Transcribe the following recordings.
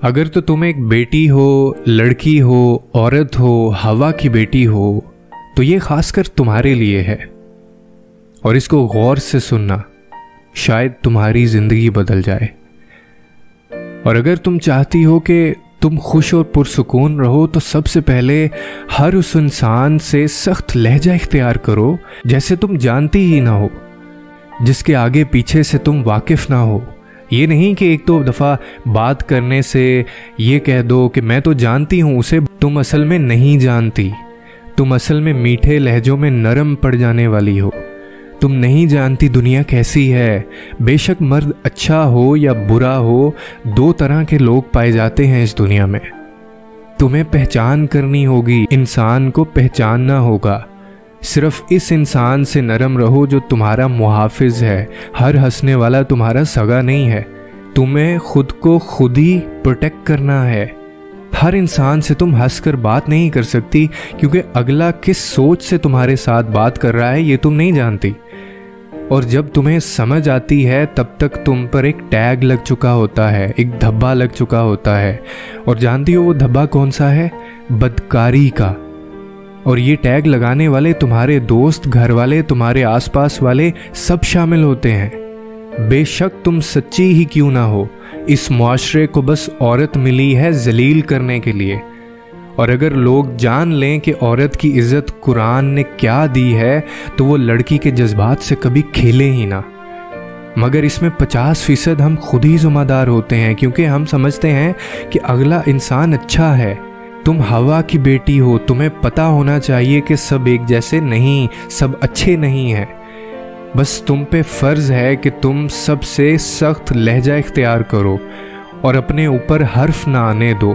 अगर तो तुम एक बेटी हो, लड़की हो, औरत हो, हवा की बेटी हो, तो ये खासकर तुम्हारे लिए है। और इसको गौर से सुनना, शायद तुम्हारी जिंदगी बदल जाए। और अगर तुम चाहती हो कि तुम खुश और पुरसुकून रहो, तो सबसे पहले हर उस इंसान से सख्त लहजा इख्तियार करो जैसे तुम जानती ही ना हो, जिसके आगे पीछे से तुम वाकिफ ना हो। ये नहीं कि एक दो दफ़ा बात करने से ये कह दो कि मैं तो जानती हूँ उसे, तुम असल में नहीं जानती। तुम असल में मीठे लहजों में नरम पड़ जाने वाली हो। तुम नहीं जानती दुनिया कैसी है। बेशक मर्द अच्छा हो या बुरा हो, दो तरह के लोग पाए जाते हैं इस दुनिया में। तुम्हें पहचान करनी होगी, इंसान को पहचानना होगा। सिर्फ इस इंसान से नरम रहो जो तुम्हारा मुहाफिज है। हर हंसने वाला तुम्हारा सगा नहीं है। तुम्हें खुद को खुद ही प्रोटेक्ट करना है। हर इंसान से तुम हंसकर बात नहीं कर सकती, क्योंकि अगला किस सोच से तुम्हारे साथ बात कर रहा है ये तुम नहीं जानती। और जब तुम्हें समझ आती है तब तक तुम पर एक टैग लग चुका होता है, एक धब्बा लग चुका होता है। और जानती हो वो धब्बा कौन सा है? बदकारी का। और ये टैग लगाने वाले तुम्हारे दोस्त, घर वाले, तुम्हारे आसपास वाले सब शामिल होते हैं। बेशक तुम सच्ची ही क्यों ना हो, इस मुआशरे को बस औरत मिली है जलील करने के लिए। और अगर लोग जान लें कि औरत की इज्जत कुरान ने क्या दी है, तो वो लड़की के जज्बात से कभी खेले ही ना। मगर इसमें 50% हम खुद ही जिम्मेदार होते हैं, क्योंकि हम समझते हैं कि अगला इंसान अच्छा है। तुम हवा की बेटी हो, तुम्हें पता होना चाहिए कि सब एक जैसे नहीं, सब अच्छे नहीं हैं। बस तुम पे फ़र्ज़ है कि तुम सबसे सख्त लहजा इख्तियार करो और अपने ऊपर हर्फ ना आने दो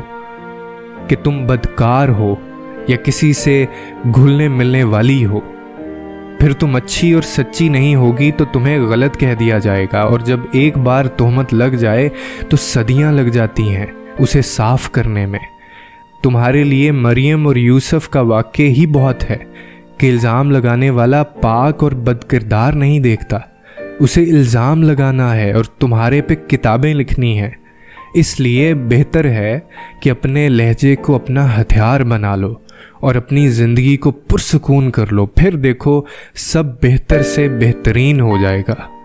कि तुम बदकार हो या किसी से घुलने मिलने वाली हो। फिर तुम अच्छी और सच्ची नहीं होगी तो तुम्हें गलत कह दिया जाएगा। और जब एक बार तोहमत लग जाए तो सदियां लग जाती हैं उसे साफ करने में। तुम्हारे लिए मरियम और यूसुफ का वाक़या ही बहुत है कि इल्ज़ाम लगाने वाला पाक और बदकिरदार नहीं देखता, उसे इल्ज़ाम लगाना है और तुम्हारे पे किताबें लिखनी है। इसलिए बेहतर है कि अपने लहजे को अपना हथियार बना लो और अपनी ज़िंदगी को पुरसुकून कर लो। फिर देखो सब बेहतर से बेहतरीन हो जाएगा।